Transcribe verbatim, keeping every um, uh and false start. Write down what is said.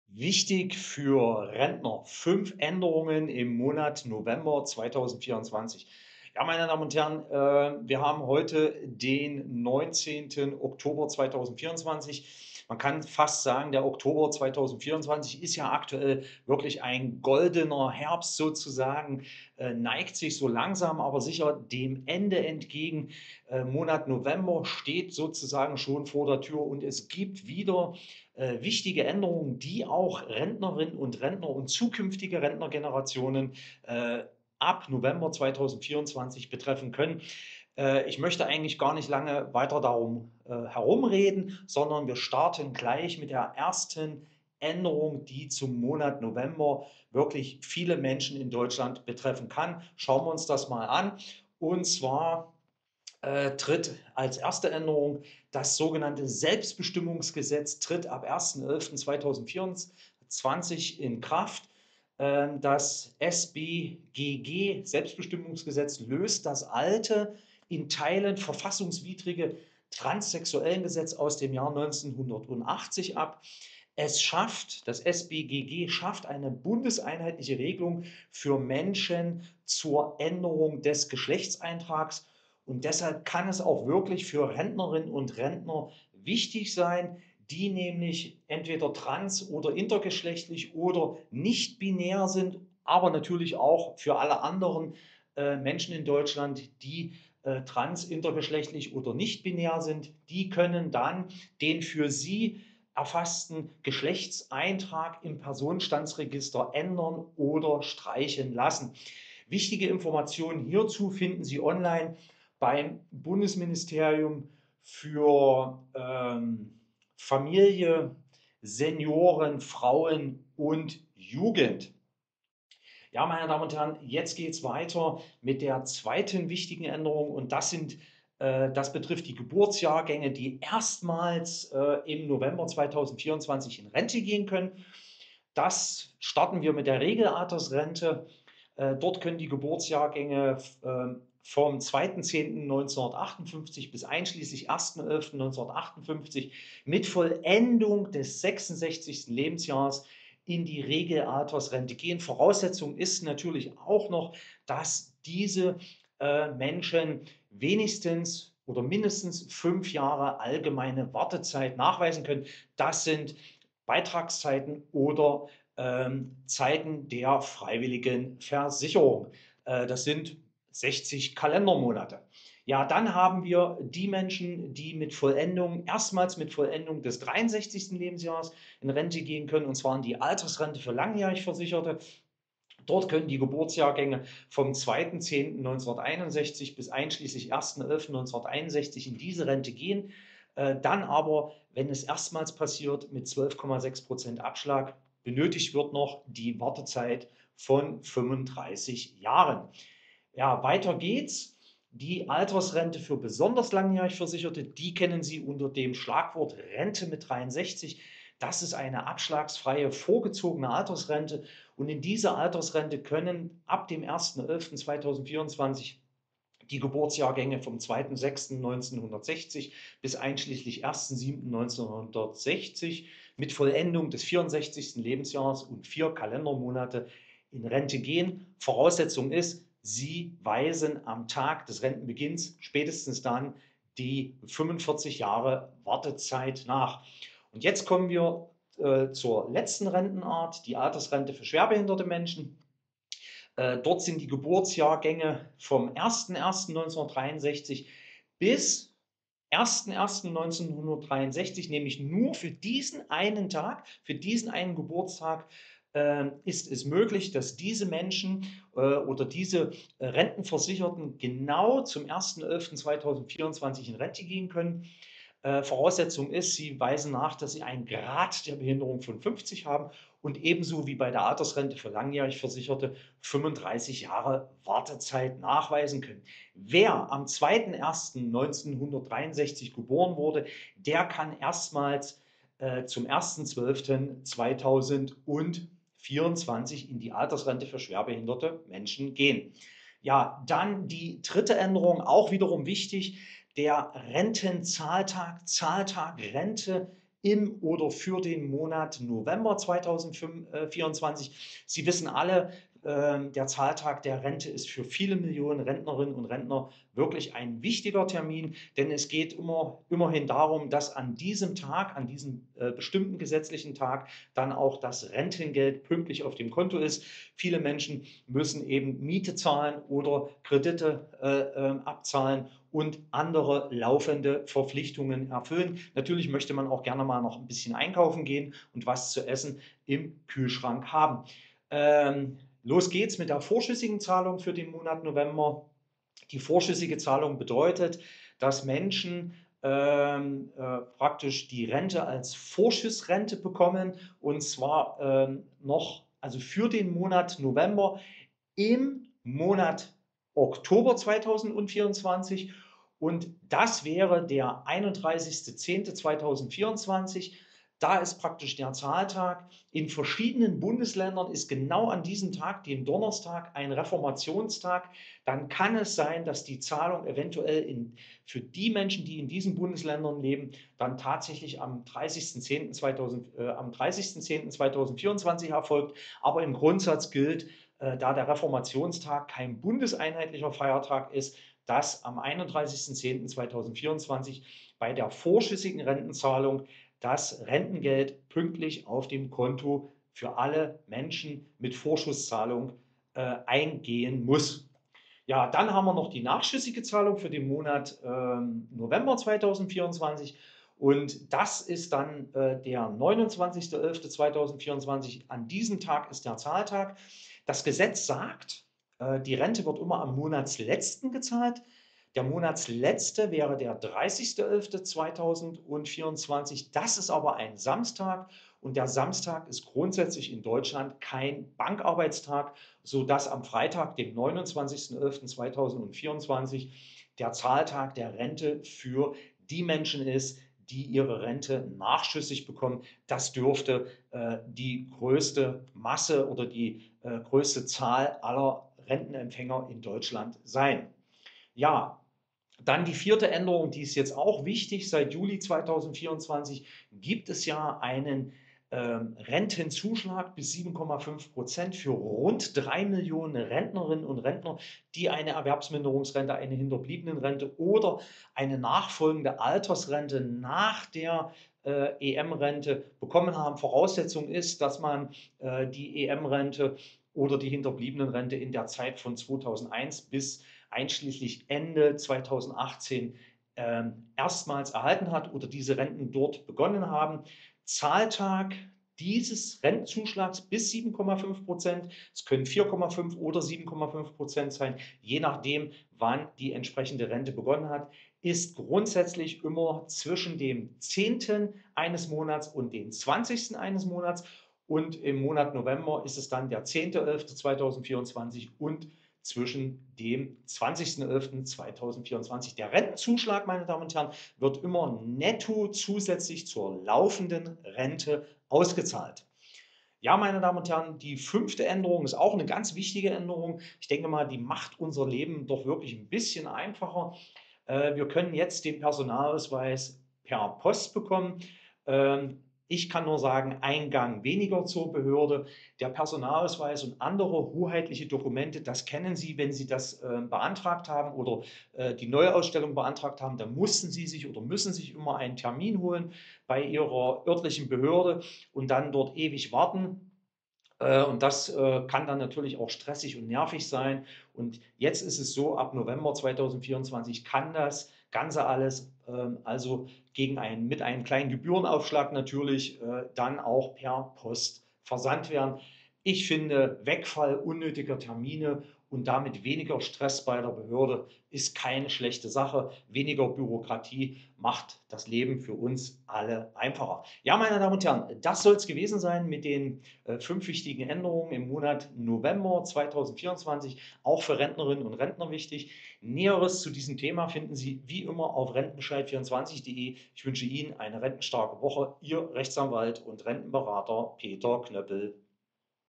Wichtig für Rentner: Fünf Änderungen im Monat November zweitausendvierundzwanzig. Ja, meine Damen und Herren, äh, wir haben heute den neunzehnten Oktober zweitausendvierundzwanzig. Man kann fast sagen, der Oktober zweitausendvierundzwanzig ist ja aktuell wirklich ein goldener Herbst sozusagen, äh, neigt sich so langsam, aber sicher dem Ende entgegen. Äh, Monat November steht sozusagen schon vor der Tür und es gibt wieder äh, wichtige Änderungen, die auch Rentnerinnen und Rentner und zukünftige Rentnergenerationen äh, ab November zweitausendvierundzwanzig betreffen können. Äh, ich möchte eigentlich gar nicht lange weiter darum äh, herumreden, sondern wir starten gleich mit der ersten Änderung, die zum Monat November wirklich viele Menschen in Deutschland betreffen kann. Schauen wir uns das mal an. Und zwar äh, tritt als erste Änderung das sogenannte Selbstbestimmungsgesetz tritt ab ersten elften zweitausendvierundzwanzig in Kraft. Ähm, das S B G G Selbstbestimmungsgesetz löst das alte, in Teilen verfassungswidrige Transsexuellengesetz aus dem Jahr neunzehnhundertachtzig ab. Es schafft, das S B G G schafft eine bundeseinheitliche Regelung für Menschen zur Änderung des Geschlechtseintrags, und deshalb kann es auch wirklich für Rentnerinnen und Rentner wichtig sein, die nämlich entweder trans oder intergeschlechtlich oder nicht binär sind, aber natürlich auch für alle anderen äh, Menschen in Deutschland, die äh, trans, intergeschlechtlich oder nicht binär sind, die können dann den für sie erfassten Geschlechtseintrag im Personenstandsregister ändern oder streichen lassen. Wichtige Informationen hierzu finden Sie online beim Bundesministerium für ähm, Familie, Senioren, Frauen und Jugend. Ja, meine Damen und Herren, jetzt geht es weiter mit der zweiten wichtigen Änderung, und das sind äh, das betrifft die Geburtsjahrgänge, die erstmals äh, im November zweitausendvierundzwanzig in Rente gehen können. Das starten wir mit der Regelaltersrente. Äh, dort können die Geburtsjahrgänge äh, vom zweiten zehnten neunzehnhundertachtundfünfzig bis einschließlich ersten elften neunzehnhundertachtundfünfzig mit Vollendung des sechsundsechzigsten Lebensjahres in die Regelaltersrente gehen. Voraussetzung ist natürlich auch noch, dass diese äh, Menschen wenigstens oder mindestens fünf Jahre allgemeine Wartezeit nachweisen können. Das sind Beitragszeiten oder ähm, Zeiten der freiwilligen Versicherung. Äh, das sind sechzig Kalendermonate. Ja, dann haben wir die Menschen, die mit Vollendung, erstmals mit Vollendung des dreiundsechzigsten Lebensjahres in Rente gehen können, und zwar in die Altersrente für langjährig Versicherte. Dort können die Geburtsjahrgänge vom zweiten zehnten neunzehnhunderteinundsechzig bis einschließlich ersten elften neunzehnhunderteinundsechzig in diese Rente gehen. Äh, dann aber, wenn es erstmals passiert, mit zwölf Komma sechs Prozent Abschlag. Benötigt wird noch die Wartezeit von fünfunddreißig Jahren. Ja, weiter geht's. Die Altersrente für besonders langjährig Versicherte, die kennen Sie unter dem Schlagwort Rente mit dreiundsechzig. Das ist eine abschlagsfreie, vorgezogene Altersrente, und in diese Altersrente können ab dem ersten elften zweitausendvierundzwanzig die Geburtsjahrgänge vom zweiten sechsten neunzehnhundertsechzig bis einschließlich ersten siebten neunzehnhundertsechzig mit Vollendung des vierundsechzigsten Lebensjahres und vier Kalendermonate in Rente gehen. Voraussetzung ist, Sie weisen am Tag des Rentenbeginns spätestens dann die fünfundvierzig Jahre Wartezeit nach. Und jetzt kommen wir äh, zur letzten Rentenart, die Altersrente für schwerbehinderte Menschen. Äh, dort sind die Geburtsjahrgänge vom ersten ersten neunzehnhundertdreiundsechzig bis ersten ersten neunzehnhundertdreiundsechzig, nämlich nur für diesen einen Tag, für diesen einen Geburtstag, äh, ist es möglich, dass diese Menschen äh, oder diese äh, Rentenversicherten genau zum ersten elften zweitausendvierundzwanzig in Rente gehen können. Äh, Voraussetzung ist, sie weisen nach, dass sie einen Grad der Behinderung von fünfzig haben und ebenso wie bei der Altersrente für langjährig Versicherte fünfunddreißig Jahre Wartezeit nachweisen können. Wer am zweiten ersten neunzehnhundertdreiundsechzig geboren wurde, der kann erstmals äh, zum ersten zwölften zweitausendvierundzwanzig in die Altersrente für schwerbehinderte Menschen gehen. Ja, dann die dritte Änderung, auch wiederum wichtig: der Rentenzahltag, Zahltag Rente im oder für den Monat November zweitausendvierundzwanzig. Sie wissen alle, ähm, der Zahltag der Rente ist für viele Millionen Rentnerinnen und Rentner wirklich ein wichtiger Termin, denn es geht immer, immerhin darum, dass an diesem Tag, an diesem äh, bestimmten gesetzlichen Tag, dann auch das Rentengeld pünktlich auf dem Konto ist. Viele Menschen müssen eben Miete zahlen oder Kredite äh, äh, abzahlen und andere laufende Verpflichtungen erfüllen. Natürlich möchte man auch gerne mal noch ein bisschen einkaufen gehen und was zu essen im Kühlschrank haben. Ähm, los geht's mit der vorschüssigen Zahlung für den Monat November. Die vorschüssige Zahlung bedeutet, dass Menschen ähm, äh, praktisch die Rente als Vorschussrente bekommen, und zwar ähm, noch, also für den Monat November im Monat Oktober zweitausendvierundzwanzig, und das wäre der einunddreißigste zehnte zweitausendvierundzwanzig. Da ist praktisch der Zahltag. In verschiedenen Bundesländern ist genau an diesem Tag, dem Donnerstag, ein Reformationstag. Dann kann es sein, dass die Zahlung eventuell in, für die Menschen, die in diesen Bundesländern leben, dann tatsächlich am dreißigsten zehnten zweitausendvierundzwanzig erfolgt. Aber im Grundsatz gilt, äh, da der Reformationstag kein bundeseinheitlicher Feiertag ist, dass am einunddreißigsten zehnten zweitausendvierundzwanzig bei der vorschüssigen Rentenzahlung das Rentengeld pünktlich auf dem Konto für alle Menschen mit Vorschusszahlung äh, eingehen muss. Ja, dann haben wir noch die nachschüssige Zahlung für den Monat ähm, November zweitausendvierundzwanzig. Und das ist dann äh, der neunundzwanzigste elfte zweitausendvierundzwanzig. An diesem Tag ist der Zahltag. Das Gesetz sagt, äh, die Rente wird immer am Monatsletzten gezahlt. Der Monatsletzte wäre der dreißigste elfte zweitausendvierundzwanzig. Das ist aber ein Samstag, und der Samstag ist grundsätzlich in Deutschland kein Bankarbeitstag, sodass am Freitag, dem neunundzwanzigsten elften zweitausendvierundzwanzig, der Zahltag der Rente für die Menschen ist, die ihre Rente nachschüssig bekommen. Das dürfte äh, die größte Masse oder die äh, größte Zahl aller Rentenempfänger in Deutschland sein. Ja, dann die vierte Änderung, die ist jetzt auch wichtig. Seit Juli zweitausendvierundzwanzig gibt es ja einen ähm, Rentenzuschlag bis sieben Komma fünf Prozent für rund drei Millionen Rentnerinnen und Rentner, die eine Erwerbsminderungsrente, eine Hinterbliebenenrente oder eine nachfolgende Altersrente nach der äh, E M-Rente bekommen haben. Voraussetzung ist, dass man äh, die E M-Rente oder die Hinterbliebenenrente in der Zeit von zweitausendeins bis einschließlich Ende zweitausendachtzehn ähm, erstmals erhalten hat oder diese Renten dort begonnen haben. Zahltag dieses Rentenzuschlags bis sieben Komma fünf Prozent, es können vier Komma fünf oder sieben Komma fünf Prozent sein, je nachdem, wann die entsprechende Rente begonnen hat, ist grundsätzlich immer zwischen dem zehnten eines Monats und dem zwanzigsten eines Monats. Und im Monat November ist es dann der zehnte elfte zweitausendvierundzwanzig und zwischen dem zwanzigsten elften zweitausendvierundzwanzig. Der Rentenzuschlag, meine Damen und Herren, wird immer netto zusätzlich zur laufenden Rente ausgezahlt. Ja, meine Damen und Herren, die fünfte Änderung ist auch eine ganz wichtige Änderung. Ich denke mal, die macht unser Leben doch wirklich ein bisschen einfacher. Äh, wir können jetzt den Personalausweis per Post bekommen. Ähm, ich kann nur sagen, ein Gang weniger zur Behörde. Der Personalausweis und andere hoheitliche Dokumente, das kennen Sie, wenn Sie das äh, beantragt haben oder äh, die Neuausstellung beantragt haben, dann mussten Sie sich oder müssen sich immer einen Termin holen bei Ihrer örtlichen Behörde und dann dort ewig warten. Äh, Und das äh, kann dann natürlich auch stressig und nervig sein. Und jetzt ist es so, ab November zweitausendvierundzwanzig kann das Ganze alles, ähm, also gegen einen, mit einem kleinen Gebührenaufschlag natürlich, äh, dann auch per Post versandt werden. Ich finde, Wegfall unnötiger Termine und damit weniger Stress bei der Behörde ist keine schlechte Sache. Weniger Bürokratie macht das Leben für uns alle einfacher. Ja, meine Damen und Herren, das soll es gewesen sein mit den äh, fünf wichtigen Änderungen im Monat November zweitausendvierundzwanzig, auch für Rentnerinnen und Rentner wichtig. Näheres zu diesem Thema finden Sie wie immer auf rentenbescheid vierundzwanzig punkt de. Ich wünsche Ihnen eine rentenstarke Woche. Ihr Rechtsanwalt und Rentenberater Peter Knöppel.